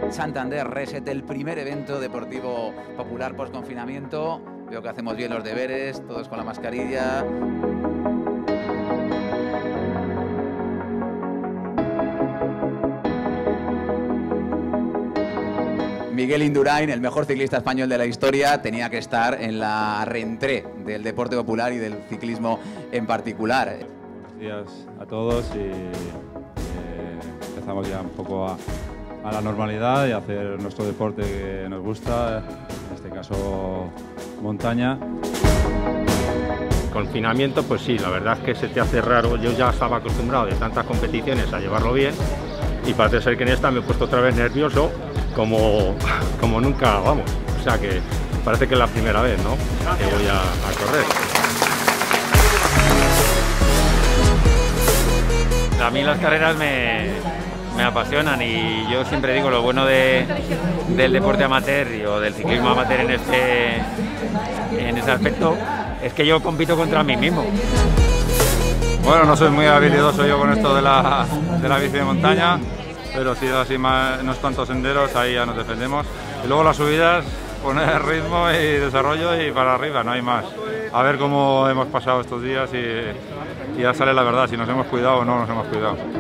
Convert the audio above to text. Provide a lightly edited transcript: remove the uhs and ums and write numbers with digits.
Santander Reset, el primer evento deportivo popular post-confinamiento. Veo que hacemos bien los deberes, todos con la mascarilla. Miguel Indurain, el mejor ciclista español de la historia, tenía que estar en la rentrée del deporte popular y del ciclismo en particular. Buenos días a todos y empezamos ya un poco a la normalidad y a hacer nuestro deporte que nos gusta, en este caso montaña. Confinamiento, pues sí, la verdad es que se te hace raro. Yo ya estaba acostumbrado de tantas competiciones a llevarlo bien y parece ser que en esta me he puesto otra vez nervioso como nunca, vamos. O sea que parece que es la primera vez, ¿no?, que voy a correr. A mí las carreras me apasionan y yo siempre digo lo bueno del deporte amateur o del ciclismo amateur en ese aspecto es que yo compito contra mí mismo. Bueno, no soy muy habilidoso yo con esto de la bici de montaña, pero si es así más, unos tantos senderos, ahí ya nos defendemos. Y luego las subidas, poner ritmo y desarrollo y para arriba, no hay más. A ver cómo hemos pasado estos días y ya sale la verdad, si nos hemos cuidado o no nos hemos cuidado.